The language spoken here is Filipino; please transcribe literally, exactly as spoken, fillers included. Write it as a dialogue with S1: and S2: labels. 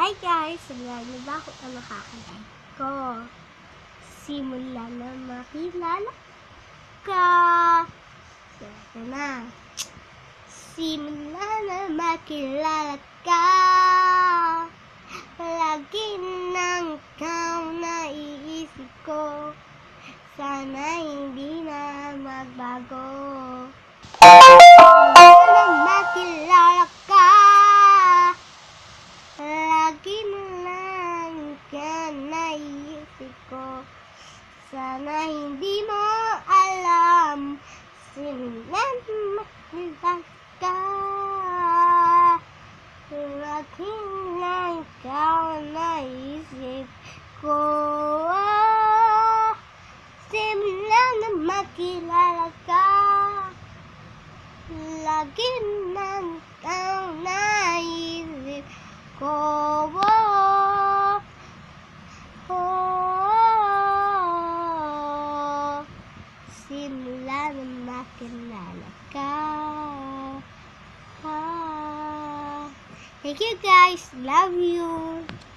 S1: Hi guys! Alam niyo ba kung ano kakanta ko? Simula na makilala ka. Sige na. Simula na makilala ka. Lagi nang ikaw naiisip ko. Sana hindi na magbago. Simula na makilala ka. Lagi na lang ka naiisip ko. Sana hindi mo alam. Simula na makilala ka. Lagi na ikaw naiisip ko. Simula na makilala ka. Lagi na ikaw naiisip ko. Oh, oh, simula na makilala ka. Ah. Thank you guys. Love you.